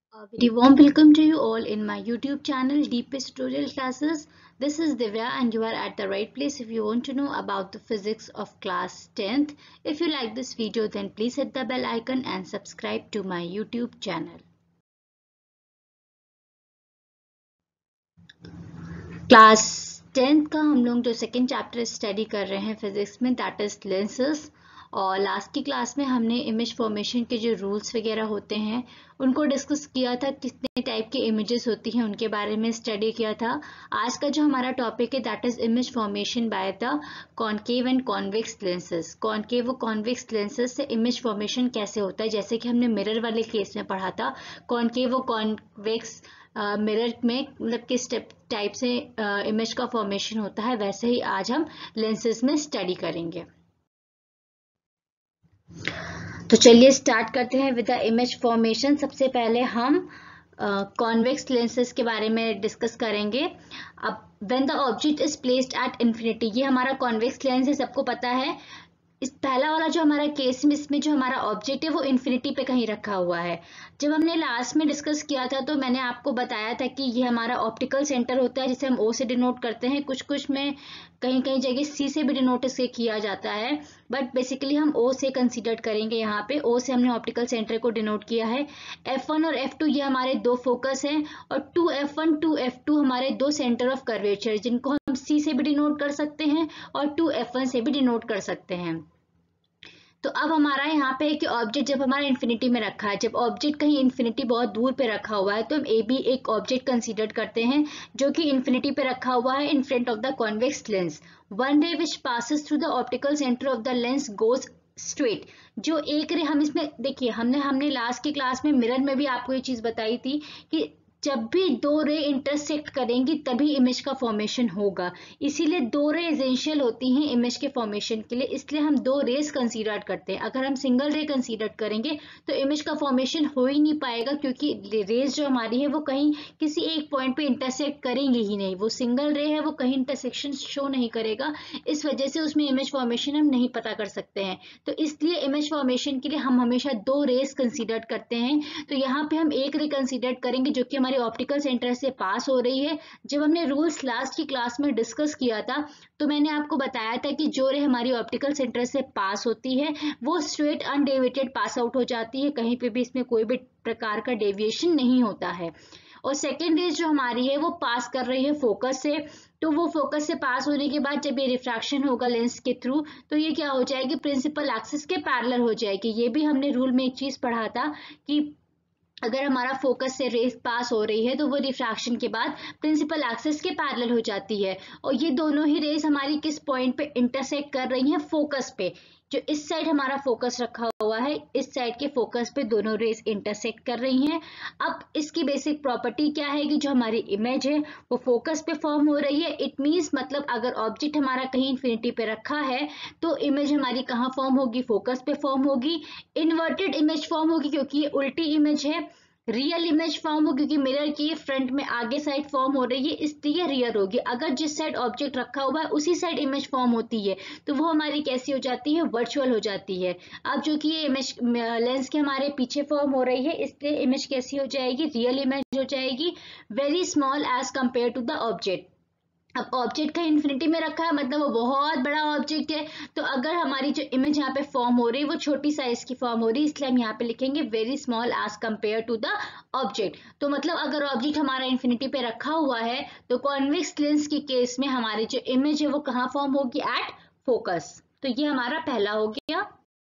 A very warm welcome to you all in my YouTube channel Deepest Tutorial Classes. This is Divya and you are at the right place if you want to know about the physics of class 10th. If you like this video then please hit the bell icon and subscribe to my YouTube channel. Class 10th का हम लोग जो second chapter study कर रहे हैं physics में that is lenses. और last की क्लास में हमने इमेज फॉर्मेशन के जो रूल्स वगैरह होते हैं उनको डिस्कस किया था, कितने टाइप की इमेजेस होती हैं उनके बारे में स्टडी किया था। आज का जो हमारा टॉपिक है that is image formation by the concave and convex lenses. Concave और कॉन्वेक्स लेंसेज से इमेज फॉर्मेशन कैसे होता है, जैसे कि हमने मिरर वाले केस में पढ़ा था। कॉनकेव और कॉन्वेक्स मिरर में मतलब किस टाइप से इमेज का फॉर्मेशन होता है, वैसे ही आज हम लेंसेज में स्टडी करेंगे। तो चलिए स्टार्ट करते हैं विद द इमेज फॉर्मेशन। सबसे पहले हम कॉन्वेक्स लेंसेज के बारे में डिस्कस करेंगे। अब when the object is placed at infinity, ये हमारा कॉन्वेक्स लेंस है, सबको पता है। इस पहला वाला जो हमारा केस में इसमें जो हमारा ऑब्जेक्ट है वो इन्फिनिटी पे कहीं रखा हुआ है। जब हमने लास्ट में डिस्कस किया था तो मैंने आपको बताया था कि ये हमारा ऑप्टिकल सेंटर होता है जिसे हम ओ से डिनोट करते हैं। कुछ कुछ में कहीं कहीं जगह सी से भी डिनोट से किया जाता है, बट बेसिकली हम ओ से कंसीडर करेंगे। यहाँ पे ओ से हमने ऑप्टिकल सेंटर को डिनोट किया है। F1 और F2 ये हमारे दो फोकस हैं और 2F1 2F2 हमारे दो सेंटर ऑफ कर्वेचर, जिनको हम सी से भी डिनोट कर सकते हैं और 2F1 से भी डिनोट कर सकते हैं। तो अब हमारा यहाँ पे है कि ऑब्जेक्ट जब हमारा इन्फिनिटी में रखा है, जब ऑब्जेक्ट कहीं इन्फिनिटी बहुत दूर पे रखा हुआ है तो हम ए भी एक ऑब्जेक्ट कंसीडर करते हैं जो कि इन्फिनिटी पे रखा हुआ है in front of the convex lens. One ray which passes through the optical centre of the lens goes straight. जो एक रे हम इसमें देखिए, हमने लास्ट की क्लास में मिरर में भी आपको ये चीज बताई थी कि जब भी दो रे इंटरसेक्ट करेंगी तभी इमेज का फॉर्मेशन होगा। इसीलिए दो रे एसेंशियल होती हैं इमेज के फॉर्मेशन के लिए, इसलिए हम दो रेस कंसीडर करते हैं। अगर हम सिंगल रे कंसीडर करेंगे तो इमेज का फॉर्मेशन हो ही नहीं पाएगा, क्योंकि रेस जो हमारी है वो कहीं किसी एक पॉइंट पे इंटरसेक्ट करेंगे ही नहीं। वो सिंगल रे है, वो कहीं इंटरसेक्शन शो नहीं करेगा, इस वजह से उसमें इमेज फॉर्मेशन हम नहीं पता कर सकते हैं। तो इसलिए इमेज फॉर्मेशन के लिए हम हमेशा दो रेस कंसीडर करते हैं। तो यहाँ पे हम एक रे कंसीडर करेंगे जो कि हमारे ऑप्टिकल सेंटर से पास हो रही है। जब हमने रूल्स लास्ट की क्लास में डिस्कस किया था तो मैंने आपको बताया था कि जो रे हमारी ऑप्टिकल सेंटर से पास होती है वो स्ट्रेट अनडेविएटेड पास आउट हो जाती है, कहीं पे भी इसमें कोई भी प्रकार का डेविएशन नहीं होता है। और सेकेंड रेज जो हमारी है वो पास कर रही है फोकस से, तो वो फोकस से पास होने के बाद जब ये रिफ्रैक्शन होगा लेंस के थ्रू तो ये क्या हो जाएगी, प्रिंसिपल एक्सिस के पैरेलल हो जाएगी। ये भी हमने रूल में एक चीज पढ़ा था कि अगर हमारा फोकस से रेस पास हो रही है तो वो रिफ्रैक्शन के बाद प्रिंसिपल एक्सिस के पैरेलल हो जाती है। और ये दोनों ही रेस हमारी किस पॉइंट पे इंटरसेक्ट कर रही हैं, फोकस पे। जो इस साइड हमारा फोकस रखा हुआ है, इस साइड के फोकस पे दोनों रेस इंटरसेक्ट कर रही हैं। अब इसकी बेसिक प्रॉपर्टी क्या है कि जो हमारी इमेज है वो फोकस पे फॉर्म हो रही है। इट मीन्स मतलब अगर ऑब्जेक्ट हमारा कहीं इन्फिनिटी पे रखा है तो इमेज हमारी कहाँ फॉर्म होगी, फोकस पे फॉर्म होगी। इन्वर्टेड इमेज फॉर्म होगी क्योंकि ये उल्टी इमेज है। रियल इमेज फॉर्म हो क्योंकि मिरर की फ्रंट में आगे साइड फॉर्म हो रही है, इसलिए रियल होगी। अगर जिस साइड ऑब्जेक्ट रखा हुआ है उसी साइड इमेज फॉर्म होती है तो वो हमारी कैसी हो जाती है, वर्चुअल हो जाती है। अब जो कि ये इमेज लेंस के हमारे पीछे फॉर्म हो रही है इसलिए इमेज कैसी हो जाएगी, रियल इमेज हो जाएगी, very small as compared to the object. अब ऑब्जेक्ट का इन्फिनिटी में रखा है मतलब वो बहुत बड़ा ऑब्जेक्ट है, तो अगर हमारी जो इमेज यहाँ पे फॉर्म हो रही है वो छोटी साइज की फॉर्म हो रही है, इसलिए हम यहाँ पे लिखेंगे very small as compared to the object. तो मतलब अगर ऑब्जेक्ट हमारा इन्फिनिटी पे रखा हुआ है तो कॉन्वेक्स लेंस की केस में हमारी जो इमेज है वो कहाँ फॉर्म होगी, एट फोकस। तो ये हमारा पहला हो गया।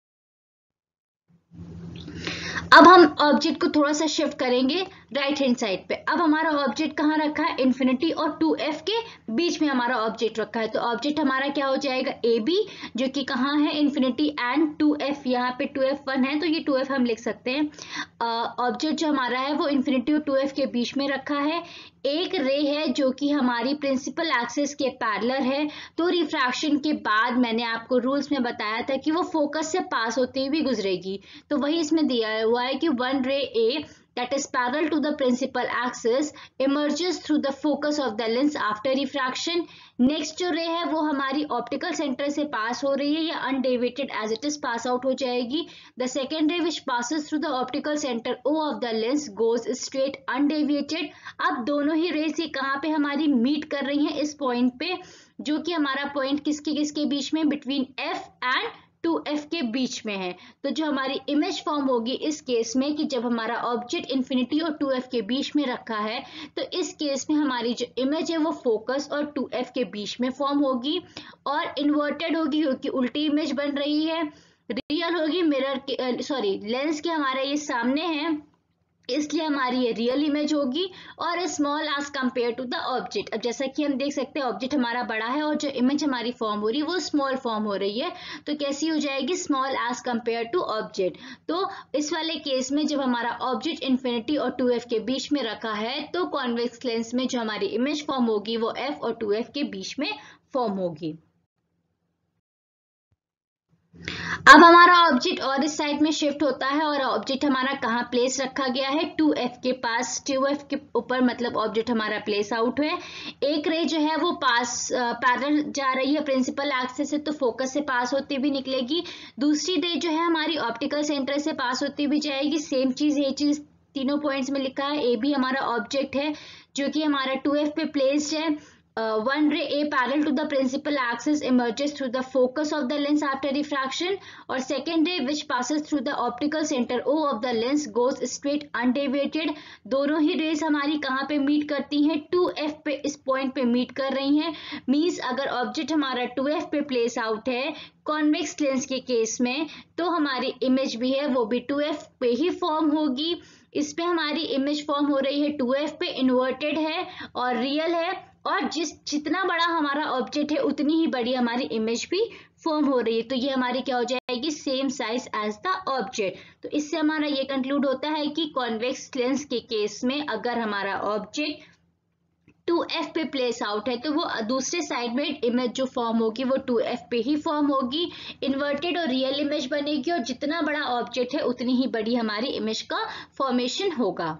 अब हम ऑब्जेक्ट को थोड़ा सा शिफ्ट करेंगे राइट हैंड साइड पे। अब हमारा ऑब्जेक्ट कहाँ रखा है, इन्फिनिटी और 2F के बीच में हमारा ऑब्जेक्ट रखा है। तो ऑब्जेक्ट हमारा क्या हो जाएगा, AB, जो कि कहाँ है, इन्फिनिटी एंड 2F। यहाँ पे 2F1 है तो ये 2F हम लिख सकते हैं। ऑब्जेक्ट जो हमारा है वो इन्फिनिटी और 2F के बीच में रखा है। एक रे है जो कि हमारी प्रिंसिपल एक्सिस के पैरेलल है। तो रिफ्रैक्शन के बाद मैंने आपको रूल्स में बताया था कि वो फोकस से पास होते हुए गुजरेगी, तो वही इसमें दिया हुआ है कि one ray A that is parallel to the principal axis emerges through the focus of the lens after refraction. Next जो रे है वो हमारी ऑप्टिकल सेंटर से पास हो रही है या undeviated as it is pass out हो जाएगी. The second ray which passes through the optical centre O of the lens goes straight undeviated. अब दोनों ही रेस ये कहाँ पे हमारी मीट कर रही हैं, इस पॉइंट पे, जो कि हमारा पॉइंट किसके किसके बीच में, बिटवीन एफ एंड 2f के बीच में है. तो जो हमारी इमेज फॉर्म होगी इस केस में कि जब हमारा ऑब्जेक्ट इन्फिनिटी और 2f के बीच में रखा है, तो इस केस में हमारी जो इमेज है वो फोकस और 2f के बीच में फॉर्म होगी और इन्वर्टेड होगी क्योंकि उल्टी इमेज बन रही है. रियल होगी मिरर के सॉरी लेंस के हमारे ये सामने है, इसलिए हमारी ये रियल इमेज होगी और small as compared to the object. अब जैसा कि हम देख सकते हैं ऑब्जेक्ट हमारा बड़ा है और जो इमेज हमारी फॉर्म हो रही है वो स्मॉल फॉर्म हो रही है, तो कैसी हो जाएगी, small as compared to object. तो इस वाले केस में जब हमारा ऑब्जेक्ट इन्फिनिटी और 2f के बीच में रखा है तो कॉन्वेक्स लेंस में जो हमारी इमेज फॉर्म होगी वो f और 2f के बीच में फॉर्म होगी. अब हमारा ऑब्जेक्ट और इस साइड में शिफ्ट होता है और ऑब्जेक्ट हमारा कहाँ प्लेस रखा गया है, 2f के पास, 2f के ऊपर, मतलब ऑब्जेक्ट हमारा प्लेस आउट है. एक रे जो है वो पास पैरेलल जा रही है प्रिंसिपल एक्सिस से, तो फोकस से पास होती हुई निकलेगी. दूसरी रे जो है हमारी ऑप्टिकल सेंटर से पास होती हुई जाएगी. सेम चीज, ये चीज तीनों पॉइंट्स में लिखा है. ए भी हमारा ऑब्जेक्ट है जो कि हमारा 2f पे प्लेस्ड है. One ray A parallel to the principal axis emerges through the focus of the lens after refraction, और second ray which passes through the optical center O of the lens goes straight undeviated. दोनों ही raise हमारी कहाँ पे meet करती हैं, 2f पे, इस point पे मीट कर रही हैं. मीन्स अगर ऑब्जेक्ट हमारा 2f पे प्लेस आउट है कॉन्वेक्स लेंस के केस में, तो हमारी इमेज भी है वो भी 2f पे ही फॉर्म होगी. इस पे हमारी इमेज फॉर्म हो रही है 2f पे, इन्वर्टेड है और रियल है, और जितना बड़ा हमारा ऑब्जेक्ट है उतनी ही बड़ी हमारी इमेज भी फॉर्म हो रही है. तो ये हमारी क्या हो जाएगी, same size as the object. तो इससे हमारा ये कंक्लूड होता है कि कॉन्वेक्स लेंस के केस में अगर हमारा ऑब्जेक्ट 2f पे प्लेस आउट है तो वो दूसरे साइड में इमेज जो फॉर्म होगी वो 2f पे ही फॉर्म होगी, इन्वर्टेड और रियल इमेज बनेगी, और जितना बड़ा ऑब्जेक्ट है उतनी ही बड़ी हमारी इमेज का फॉर्मेशन होगा.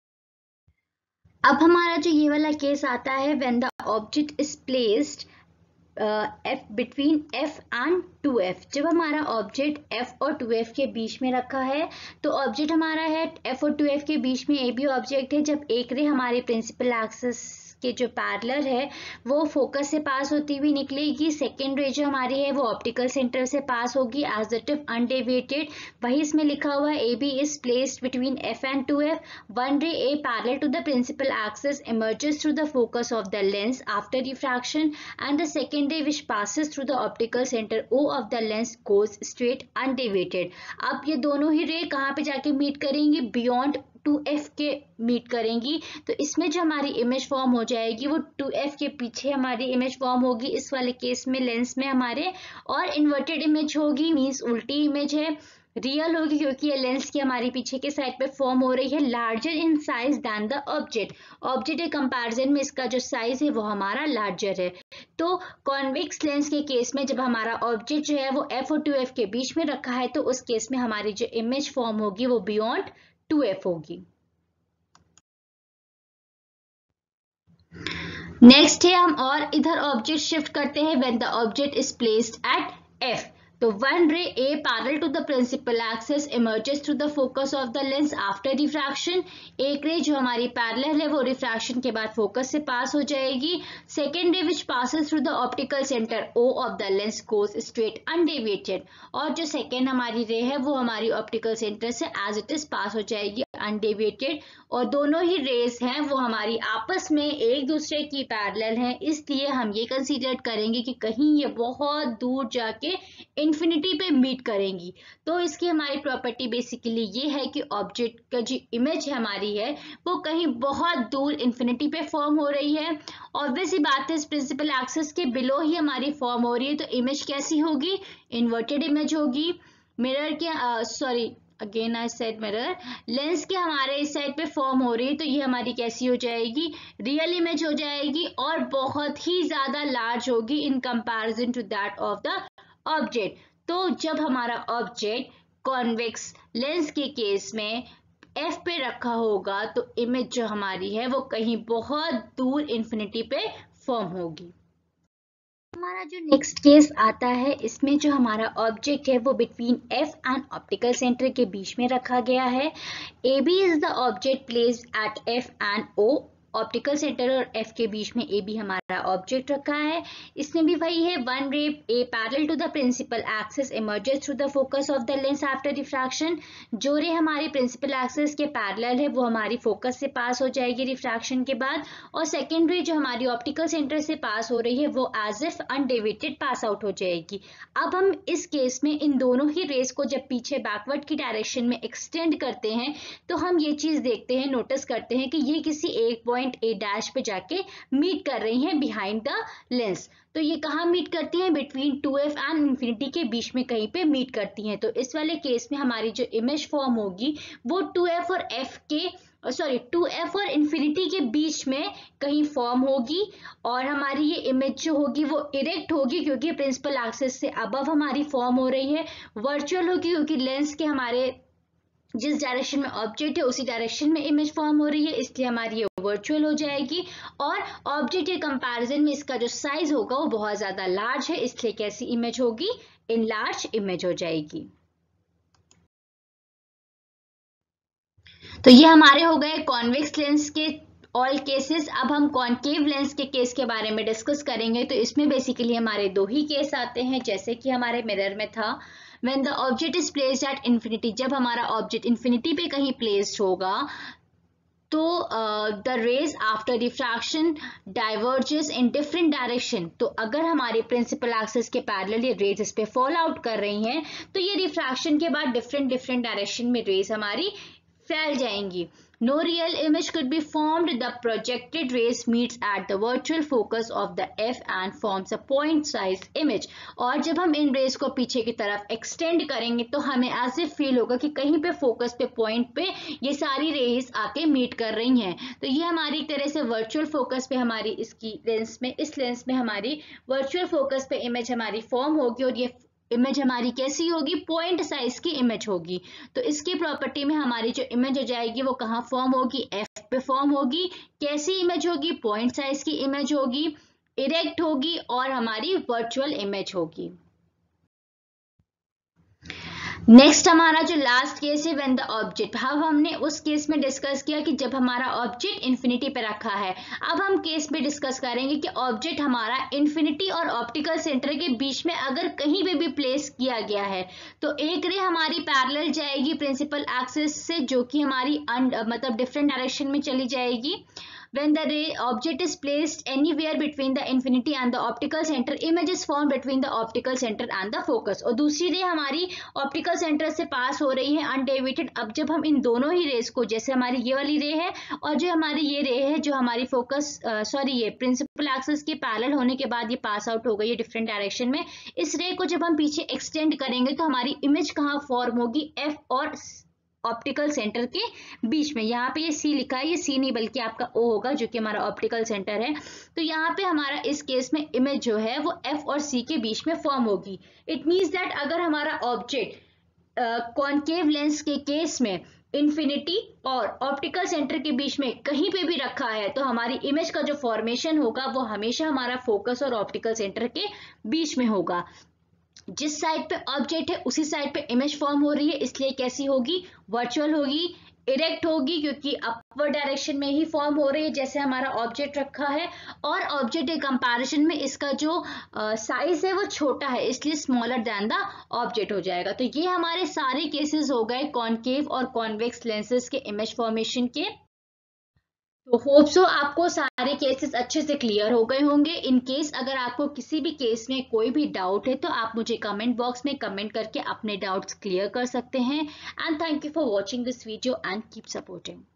अब हमारा जो ये वाला केस आता है when the object is placed f between f and 2f. जब हमारा ऑब्जेक्ट f और 2f के बीच में रखा है, तो ऑब्जेक्ट हमारा है f और 2f के बीच में, ए भी ऑब्जेक्ट है. जब एक रे हमारे प्रिंसिपल एक्सिस के जो पैरेलल है वो फोकस से पास होती हुई निकलेगी. सेकेंड रे जो हमारी है वो ऑप्टिकल सेंटर से पास होगी एज इट इज अनडेविएटेड. वही इसमें लिखा हुआ है, A B is placed between f and 2f. One ray A parallel to the principal axis emerges through the focus of the lens after diffraction, and the second ray which passes through the optical center O of the lens goes straight undeviated. अब ये दोनों ही रे कहाँ पे जाके meet करेंगी, beyond 2f के meet करेंगी. तो इसमें जो हमारी इमेज फॉर्म हो जाएगी वो 2f के पीछे हमारी इमेज फॉर्म होगी इस वाले केस में लेंस में हमारे, और इन्वर्टेड इमेज होगी, मींस उल्टी इमेज है. रियल होगी क्योंकि ये लेंस की हमारी पीछे के साइड पे फॉर्म हो रही है, larger in size than the object. Object के कंपैरिजन में इसका जो साइज है वो हमारा लार्जर है. तो कॉन्वेक्स लेंस के केस में जब हमारा ऑब्जेक्ट जो है वो f और 2f के बीच में रखा है, तो उस केस में हमारी जो इमेज फॉर्म होगी वो बियॉन्ड 2f होगी. नेक्स्ट है हम और इधर ऑब्जेक्ट शिफ्ट करते हैं when the object is placed at f. तो one ray A parallel to the principal axis emerges through the focus of the lens after refraction. एक रे जो हमारी पैरेलल है वो रिफ्रैक्शन के बाद फोकस से पास हो जाएगी. Second ray which passes through the optical centre O of the lens goes straight undeviated. और जो सेकेंड हमारी रे है वो हमारी ऑप्टिकल सेंटर से एज इट इज पास हो जाएगी अनडेविएटेड. और दोनों ही रेज हैं वो हमारी आपस में एक दूसरे की पैरेलल हैं, इसलिए हम ये कंसीडर करेंगे कि कहीं ये बहुत दूर जाके इन्फिनिटी पे मीट करेंगी. तो इसकी हमारी प्रॉपर्टी बेसिकली ये है कि ऑब्जेक्ट का जो इमेज हमारी है वो कहीं बहुत दूर इन्फिनिटी पे फॉर्म हो रही है. ऑब्वियस ही बात है, इस प्रिंसिपल एक्सिस के बिलो ही हमारी फॉर्म हो रही है, तो इमेज कैसी होगी, इन्वर्टेड इमेज होगी. मिरर के again I said mirror, lens के हमारे इस साइड पे फॉर्म हो रही है, तो ये हमारी कैसी हो जाएगी, रियल इमेज हो जाएगी, और बहुत ही ज्यादा लार्ज होगी in comparison to that of the object. तो जब हमारा ऑब्जेक्ट कॉन्वेक्स लेंस के केस में f पे रखा होगा तो इमेज जो हमारी है वो कहीं बहुत दूर इन्फिनिटी पे फॉर्म होगी। हमारा जो नेक्स्ट केस आता है, इसमें जो हमारा ऑब्जेक्ट है वो between f and optical centre के बीच में रखा गया है। AB is the object placed at f and O। Optical centre और f के बीच में AB हमारा ऑब्जेक्ट रखा है। इसमें भी वही है, one ray A parallel to the principal axis emerges through the focus of the lens after refraction. जो रे हमारी प्रिंसिपल एक्सिस के पैरेलल है वो हमारी फोकस से पास हो जाएगी रिफ्रैक्शन के बाद, और सेकेंड रे जो हमारी ऑप्टिकल सेंटर से पास हो रही है वो as if undeviated pass out हो जाएगी। अब हम इस केस में इन दोनों ही रेस को जब पीछे बैकवर्ड की डायरेक्शन में एक्सटेंड करते हैं तो हम ये चीज देखते हैं, नोटिस करते हैं कि ये किसी एक पॉइंट A डैश पे जाके मीट कर रही हैं बिहाइंड द लेंस। तो ये कहाँ मीट करती हैं? बिटवीन 2f एंड इंफिनिटी के बीच में कहीं पे मीट करती हैं। तो इस वाले केस में हमारी जो इमेज फॉर्म होगी वो 2f और इंफिनिटी के बीच में कहीं फॉर्म होगी, और हमारी ये इमेज जो होगी वो इरेक्ट होगी क्योंकि प्रिंसिपल एक्सिस से अबव हमारी फॉर्म हो रही है। वर्चुअल होगी क्योंकि लेंस के हमारे जिस डायरेक्शन में ऑब्जेक्ट है उसी डायरेक्शन में इमेज फॉर्म हो रही है, इसलिए हमारी ये वर्चुअल हो जाएगी। और ऑब्जेक्ट के कंपैरिजन में इसका जो साइज होगा वो बहुत ज्यादा लार्ज है, इसलिए कैसी इमेज होगी? इनलार्ज इमेज हो जाएगी। तो ये हमारे हो गए कॉन्वेक्स लेंस के ऑल केसेस। अब हम कॉन्केव लेंस के केस के बारे में डिस्कस करेंगे। तो इसमें बेसिकली हमारे दो ही केस आते हैं, जैसे कि हमारे मिरर में था, when the object is placed at infinity, जब हमारा ऑब्जेक्ट इन्फिनिटी पे कहीं प्लेस्ड होगा तो the rays after refraction diverges in different direction. तो अगर हमारे प्रिंसिपल एक्सिस के पैरेलल ये रेज इस पे फॉल आउट कर रही हैं तो ये रिफ्रैक्शन के बाद डिफरेंट डायरेक्शन में रेज हमारी फैल जाएंगी। No real image could be formed. The projected rays meets at the virtual focus of the f and forms a point size image. और जब हम इन रेज को पीछे की तरफ एक्सटेंड करेंगे तो हमें ऐसे फील होगा कि कहीं पे फोकस पे पॉइंट पे ये सारी रेज आके मीट कर रही हैं। तो ये हमारी एक तरह से वर्चुअल फोकस पे हमारी इसकी लेंस में, इस लेंस में हमारी वर्चुअल फोकस पे इमेज हमारी फॉर्म होगी, और ये इमेज हमारी कैसी होगी? पॉइंट साइज की इमेज होगी। तो इसकी प्रॉपर्टी में हमारी जो इमेज हो जाएगी वो कहाँ फॉर्म होगी? एफ पे फॉर्म होगी। कैसी इमेज होगी? पॉइंट साइज की इमेज होगी, इरेक्ट होगी और हमारी वर्चुअल इमेज होगी। नेक्स्ट हमारा जो लास्ट केस है व्हेन द ऑब्जेक्ट, अब हमने उस केस में डिस्कस किया कि जब हमारा ऑब्जेक्ट इन्फिनिटी पे रखा है। अब हम केस में डिस्कस करेंगे कि ऑब्जेक्ट हमारा इन्फिनिटी और ऑप्टिकल सेंटर के बीच में अगर कहीं पे भी प्लेस किया गया है तो एक रे हमारी पैरेलल जाएगी प्रिंसिपल एक्सिस से, जो कि हमारी मतलब डिफरेंट डायरेक्शन में चली जाएगी। When the ray object is placed anywhere between the infinity and the optical center, image is formed between the optical center and the focus। और दूसरी रे हमारी ऑप्टिकल सेंटर से पास हो रही है अनडेविएटेड। अब जब हम इन दोनों ही रेस को, जैसे हमारी ये वाली रे है और जो हमारी ये रे है जो हमारी फोकस ये प्रिंसिपल एक्सिस के पैरेलल होने के बाद ये पास आउट हो गई है डिफरेंट डायरेक्शन में, इस रे को जब हम पीछे एक्सटेंड करेंगे तो हमारी इमेज कहाँ फॉर्म होगी? एफ और ऑप्टिकल सेंटर के बीच में। यहाँ पे ये सी लिखा है, ये सी नहीं बल्कि आपका ओ होगा जो कि हमारा ऑप्टिकल सेंटर है। तो यहाँ पे हमारा इस केस में इमेज जो है वो एफ और सी के बीच में फॉर्म होगी। इट मींस दैट अगर हमारा ऑब्जेक्ट कॉन्केव लेंस के केस में इन्फिनिटी और ऑप्टिकल सेंटर के बीच में कहीं पे भी रखा है तो हमारी इमेज का जो फॉर्मेशन होगा वो हमेशा हमारा फोकस और ऑप्टिकल सेंटर के बीच में होगा। जिस साइड पे ऑब्जेक्ट है उसी साइड पे इमेज फॉर्म हो रही है, इसलिए कैसी होगी? वर्चुअल होगी, इरेक्ट होगी क्योंकि अपवर्ड डायरेक्शन में ही फॉर्म हो रही है जैसे हमारा ऑब्जेक्ट रखा है, और ऑब्जेक्ट के कंपैरिजन में इसका जो साइज है वो छोटा है इसलिए स्मॉलर देन द ऑब्जेक्ट हो जाएगा। तो ये हमारे सारे केसेस हो गए कॉन्केव और कॉन्वेक्स लेंसेज के इमेज फॉर्मेशन के। तो होप सो आपको सारे केसेस अच्छे से क्लियर हो गए होंगे। इन केस अगर आपको किसी भी केस में कोई भी डाउट है तो आप मुझे कमेंट बॉक्स में कमेंट करके अपने डाउट्स क्लियर कर सकते हैं। And thank you for watching this video and keep supporting.